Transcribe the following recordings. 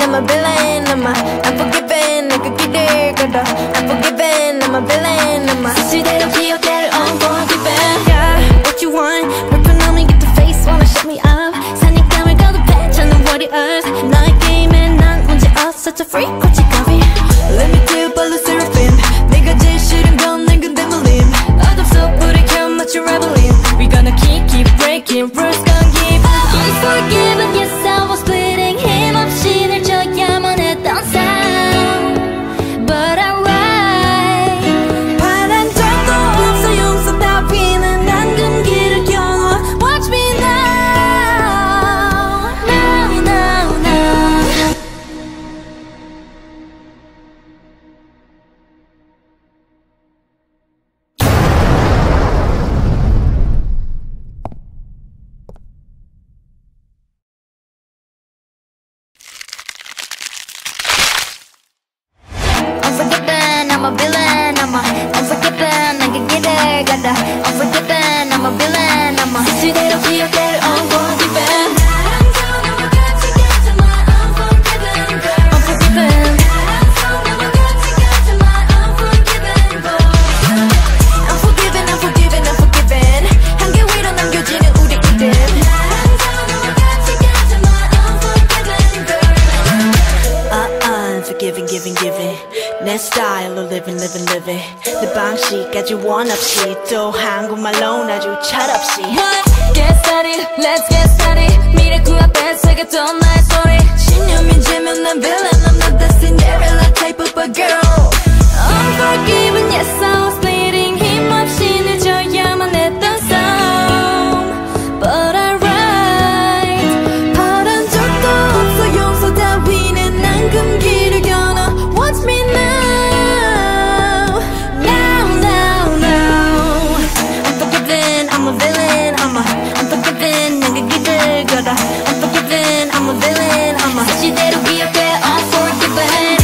I'm a villain, I'm unforgiven. 내가 기댈 거다. Unforgiven, I'm a villain, I'm 수시대로 기억될 unforgiven. Yeah, what you want? 불편 놈이 get the face, wanna shut me up. 사냥감을 거듭해, 찾는 warriors. 너의 게임에 난 문제 없어, such a freak, 고치가비. Let me tell you about SSERAFIM. 내가 제일 싫은 건 내 근데 물림. 어둠속 불을 켜 맞춰 rebelling. We gonna keep breaking rules, gonna keep unforgiven. Yes, I was bleeding. 힘없이 늘 져야만 했던 sound. But I'm right. 바란 적도 없어 용서 따위는 난 금기를 겨눠. Watch me now. Now, now, now. Unforgiven, I'm a villain, I'm unforgiven. 내가 기댈 거다. Unforgiven, I'm a villain, I'm 수시대로 기억될 unforgiven. Unforgiven. Unforgiven, unforgiven, unforgiven. 한계 위로 남겨지는 우리 이름. Unforgiving, giving, giving. 내 스타일로 living, living, living. 내 방식까지 원 없이 또 한국말로 아주 철없이. Get started, let's get started. 미래 그 앞에 새겼던 나의 소리. 신념이 지면 난 villain, I'm not the Cinderella type of a girl. Unforgiven, yes I was bleeding. 힘없이 늦어야만 했던 싸움. But I'm right. 바란 적도 없어 용서 따위는 난 금기를 겨눠. Watch me now. Now, now, now. Unforgiven, I'm a villain, I'm unforgiven. 내가 기댈 거다. Unforgiven, I'm a villain, I'm 수시대로 기억해 unforgiven.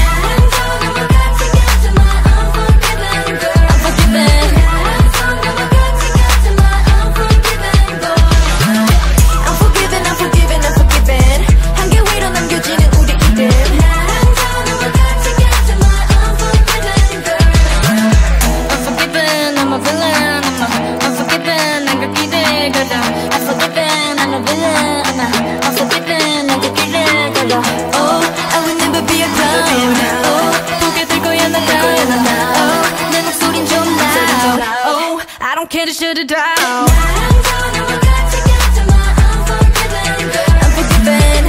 Unforgiven, unforgiven, unforgiven. 한계 위로 남겨지는 우리 이름. Unforgiven, I'm a villain, I'm unforgiven. 내가 기댈 거다. Unforgiven, I'm a villain, I'm unforgiven. 내가 기댈 거다. Oh, I will never be a clown. Oh, 보게 될 거야 나 Oh, 내 목소린 좀 loud. Oh, I don't care to shut it down. Unforgiven.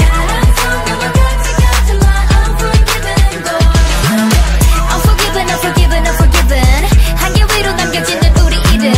Unforgiven, unforgiven, unforgiven. 한계 위로 남겨지는 우리 이름.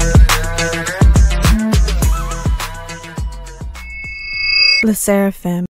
SSERAFIM.